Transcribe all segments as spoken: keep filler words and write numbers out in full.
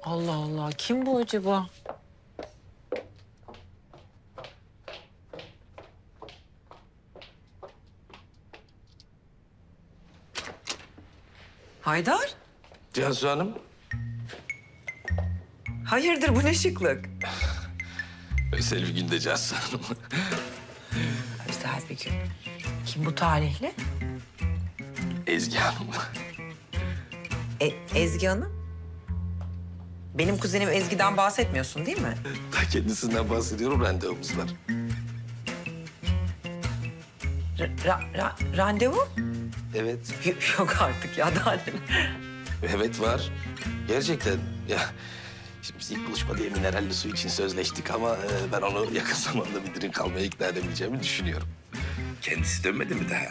Allah Allah, kim bu acaba? Haydar? Cansu Hanım. Hayırdır, bu ne şıklık? Özel bir günde Cansu Hanım. Özel bir gün. Kim bu talihli? Ezgi Hanım. E, Ezgi Hanım? Benim kuzenim Ezgi'den bahsetmiyorsun değil mi? Ta kendisinden bahsediyorum, randevumuz var. R ra ra randevu? Evet. Y yok artık ya, daha neler. Evet var. Gerçekten. Ya şimdi biz ilk buluşmada mineralli su için sözleştik ama e, ben onu yakın zamanda bir drink almaya ikna edebileceğimi düşünüyorum. Kendisi dönmedi mi daha?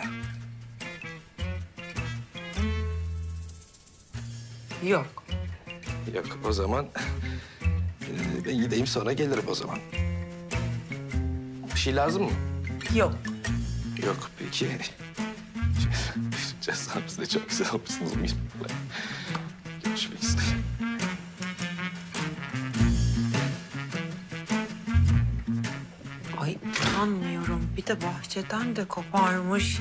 Yok. Yok, o zaman e, ben gideyim, sonra gelirim o zaman. Bir şey lazım mı? Yok. Yok, peki. Cezamız da çok güzel olmuşsunuz. Görüşmek üzere. Ay inanmıyorum. Bir de bahçeden de koparmış.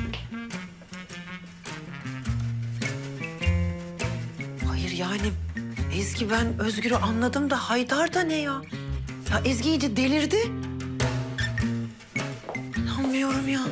Hayır yani Ezgi, ben Özgür'ü anladım da Haydar da ne ya? Ya Ezgi iyice delirdi. İnanmıyorum ya.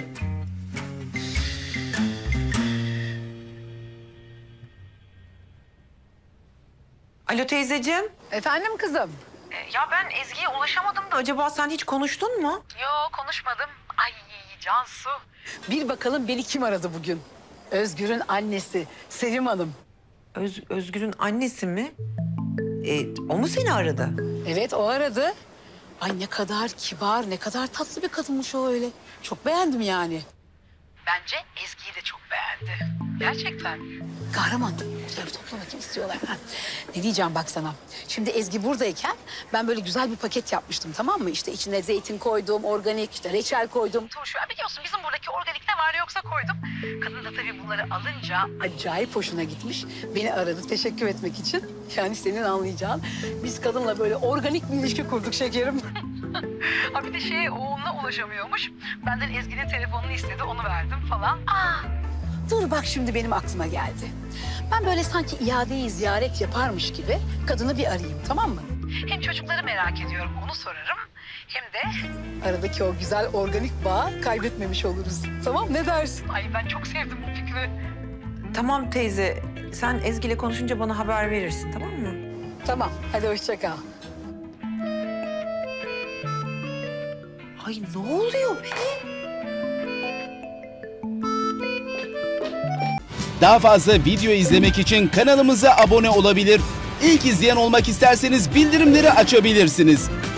Alo teyzeciğim. Efendim kızım? Ya ben Ezgi'ye ulaşamadım da acaba sen hiç konuştun mu? Yok konuşmadım. Ay Cansu. Bir bakalım beni kim aradı bugün? Özgür'ün annesi Sevim Hanım. Öz, Özgür'ün annesi mi? E, o mu seni aradı? Evet o aradı. Ay ne kadar kibar, ne kadar tatlı bir kadınmış o öyle. Çok beğendim yani. Bence Ezgi'yi de çok beğendi. Gerçekten. Kahraman. Şöyle bir topla bakayım istiyorlar. Ha. Ne diyeceğim bak sana. Şimdi Ezgi buradayken ben böyle güzel bir paket yapmıştım, tamam mı? İşte içine zeytin koydum, organik, işte reçel koydum. Turşu. Biliyorsun bizim buradaki organik ne var yoksa koydum. Kadın da tabii bunları alınca acayip hoşuna gitmiş. Beni aradı teşekkür etmek için. Yani senin anlayacağın. Biz kadınla böyle organik bir ilişki kurduk şekerim. Ha bir de şey oğluna ulaşamıyormuş. Benden Ezgi'nin telefonunu istedi, onu verdim falan. Aa, dur bak şimdi benim aklıma geldi. Ben böyle sanki iadeyi ziyaret yaparmış gibi kadını bir arayayım, tamam mı? Hem çocukları merak ediyorum, onu sorarım. Hem de aradaki o güzel organik bağı kaybetmemiş oluruz. Tamam, ne dersin? Ay ben çok sevdim bu fikri. Tamam teyze. Sen Ezgi'yle konuşunca bana haber verirsin, tamam mı? Tamam, hadi hoşça kal. Ay ne oluyor be? Daha fazla video izlemek için kanalımıza abone olabilir. İlk izleyen olmak isterseniz bildirimleri açabilirsiniz.